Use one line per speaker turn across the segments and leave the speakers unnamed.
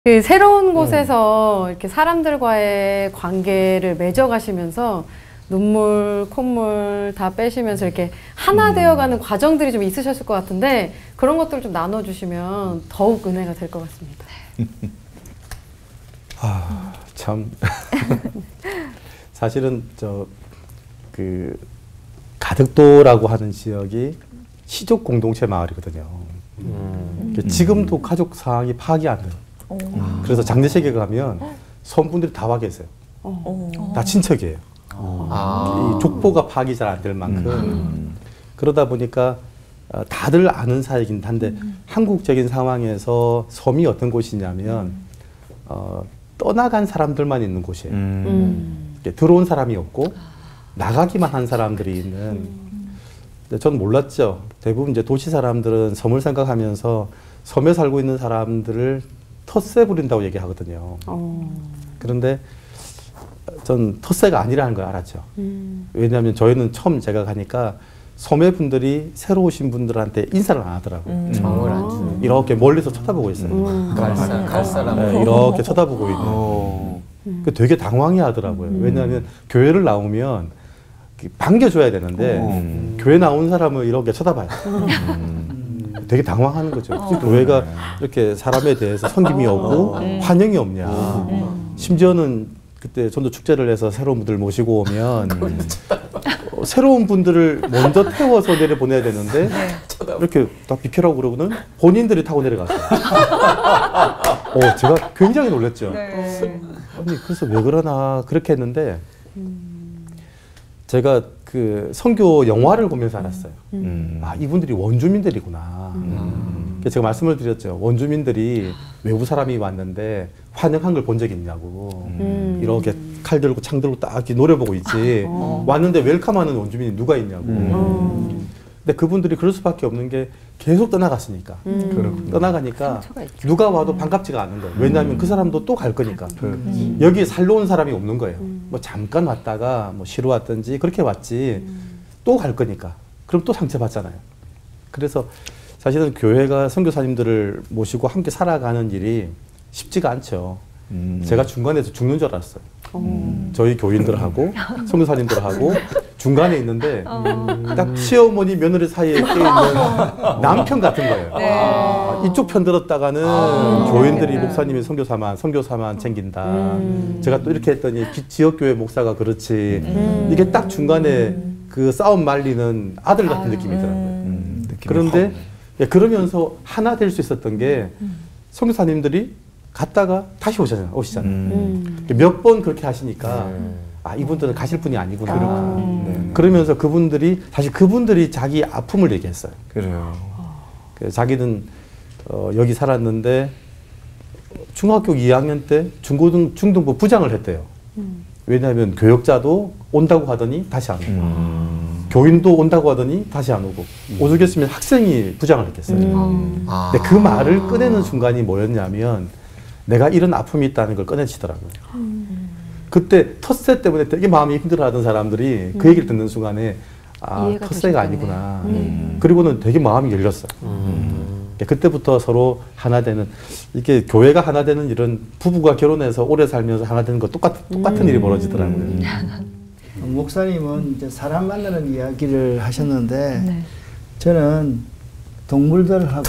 그 새로운 곳에서 이렇게 사람들과의 관계를 맺어가시면서 눈물, 콧물 다 빼시면서 이렇게 하나 되어가는 과정들이 좀 있으셨을 것 같은데 그런 것들을 좀 나눠주시면 더욱 은혜가 될 것 같습니다.
아, 참. 사실은 그 가덕도라고 하는 지역이 시족 공동체 마을이거든요. 지금도 가족 상황이 파악이 안 돼요. 그래서 장례식에 가면 손분들이 다 와 계세요. 다 친척이에요. 이 족보가 파악이 잘 안 될 만큼 그러다 보니까 다들 아는 사이긴 한데 한국적인 상황에서 섬이 어떤 곳이냐면 떠나간 사람들만 있는 곳이에요. 들어온 사람이 없고 나가기만 한 사람들이 있는. 근데 전 몰랐죠. 대부분 이제 도시 사람들은 섬을 생각하면서 섬에 살고 있는 사람들을 텃세 부린다고 얘기하거든요. 그런데 전 텃세가 아니라는 걸 알았죠. 왜냐하면 저희는 처음 제가 가니까 섬의 분들이 새로 오신 분들한테 인사를 안 하더라고요.
정을 안 주는.
이렇게 멀리서 쳐다보고 있어요.
갈 사람.
네, 이렇게 쳐다보고 있는. 되게 당황해 하더라고요. 왜냐하면 교회를 나오면 반겨줘야 되는데 교회 나온 사람을 이렇게 쳐다봐요. 되게 당황하는 거죠. 교회가 이렇게 사람에 대해서 섬김이 없고 환영이 없냐. 심지어는 그때 전도 축제를 해서 새로운 분들 모시고 오면 새로운 분들을 먼저 태워서 내려보내야 되는데 이렇게 딱 비켜라고 그러고는 본인들이 타고 내려갔어요. 제가 굉장히 놀랐죠. 아니 그래서 왜 그러나 그렇게 했는데 제가 그 선교 영화를 보면서 알았어요. 아, 이분들이 원주민들이구나. 제가 말씀을 드렸죠. 원주민들이 외부 사람이 왔는데 환영한 걸 본 적이 있냐고. 이렇게 칼 들고 창 들고 딱 이렇게 노려보고 있지. 왔는데 웰컴하는 원주민이 누가 있냐고. 근데 그분들이 그럴 수밖에 없는 게 계속 떠나갔으니까. 떠나가니까 누가 와도 반갑지가 않은 거예요. 왜냐하면 그 사람도 또 갈 거니까. 여기에 살러 온 사람이 없는 거예요. 뭐 잠깐 왔다가 뭐 쉬러 왔든지 그렇게 왔지 또 갈 거니까. 그럼 또 상처받잖아요. 그래서 사실은 교회가 선교사님들을 모시고 함께 살아가는 일이 쉽지가 않죠. 제가 중간에서 죽는 줄 알았어요. 저희 교인들하고 선교사님들하고 중간에 있는데 딱 시어머니 며느리 사이에 껴있는 남편 같은 거예요. 이쪽 편 들었다가는 교인들이 목사님이 선교사만 챙긴다. 제가 또 이렇게 했더니 지역교회 목사가 그렇지. 이게 딱 중간에 그 싸움 말리는 아들 같은 느낌이더라고요. 그런데 그러면서 하나 될 수 있었던 게 선교사님들이 갔다가 다시 오시잖아요. 몇 번 그렇게 하시니까 아, 이분들은 가실 분이 아니구나. 그러면서 그분들이 자기 아픔을 얘기했어요.
그래요.
자기는 여기 살았는데 중학교 2학년 때 중등부 부장을 했대요. 왜냐하면 교역자도 온다고 하더니 다시 안 오고 교인도 온다고 하더니 다시 안 오고 오죽했으면 학생이 부장을 했겠어요. 근데 그 말을 꺼내는 순간이 뭐였냐면 내가 이런 아픔이 있다는 걸 꺼내시더라고요. 그때 텃세 때문에 되게 마음이 힘들어하던 사람들이 그 얘기를 듣는 순간에 아, 텃세가 아니구나. 그리고는 되게 마음이 열렸어요. 그때부터 서로 하나 되는, 이게 교회가 하나 되는 이런 부부가 결혼해서 오래 살면서 하나 되는 거 똑같은 일이 벌어지더라고요.
목사님은 이제 사람 만나는 이야기를 하셨는데 저는 동물들하고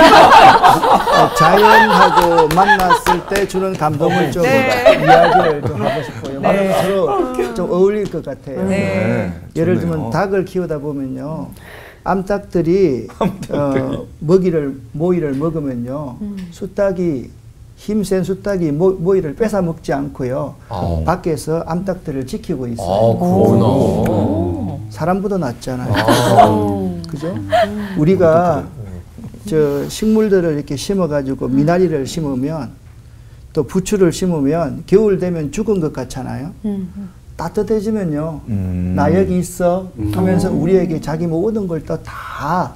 자연하고 만났을 때 주는 감동을 좀 이야기를 좀 하고 싶어요. 말하면 서로 좀 어울릴 것 같아요. 예를 들면 닭을 키우다 보면요. 암탉들이 모이를 먹으면요. 수탉이 힘센 수탉이 모이를 뺏어 먹지 않고요. 밖에서 암탉들을 지키고 있어요.
그렇구나.
사람보다 낫잖아요. 그죠? 우리가 저 식물들을 이렇게 심어가지고 미나리를 심으면 또 부추를 심으면 겨울 되면 죽은 것 같잖아요. 따뜻해지면요. 나 여기 있어 하면서 우리에게 자기 모든 걸 또 다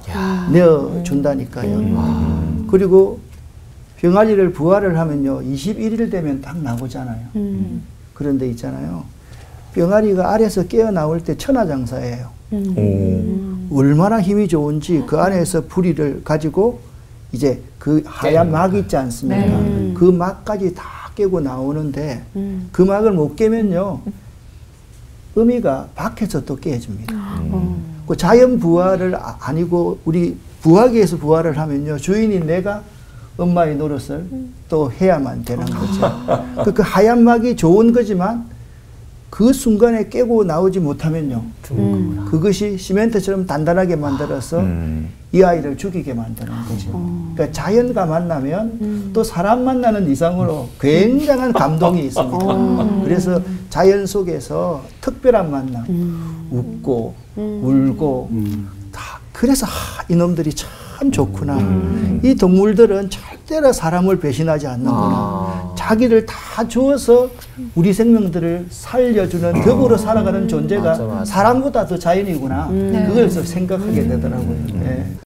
내어준다니까요. 그리고 병아리를 부화를 하면요. 21일 되면 딱 나오잖아요. 그런데 있잖아요. 병아리가 알에서 깨어나올 때 천하장사예요. 얼마나 힘이 좋은지 그 안에서 부리를 가지고 이제 그 하얀 막 있지 않습니까?
네.
그 막까지 다 깨고 나오는데 그 막을 못 깨면요 어미가 밖에서 또 깨집니다. 그 자연 부화를 아니고 우리 부화기에서 부화를 하면요 주인이 내가 엄마의 노릇을 또 해야만 되는 거죠. 그 하얀 막이 좋은 거지만 그 순간에 깨고 나오지 못하면요 그것이 시멘트처럼 단단하게 만들어서 이 아이를 죽이게 만드는 거죠. 그러니까 자연과 만나면 또 사람 만나는 이상으로 굉장한 감동이 있습니다. 그래서 자연 속에서 특별한 만남, 웃고 울고 다 그래서 이놈들이 참 좋구나. 이 동물들은 절대로 사람을 배신하지 않는구나. 자기를 다 주어서 우리 생명들을 살려주는 덕으로 살아가는 존재가
맞아.
사람보다 더 자연이구나. 그걸 생각하게 되더라고요. 네.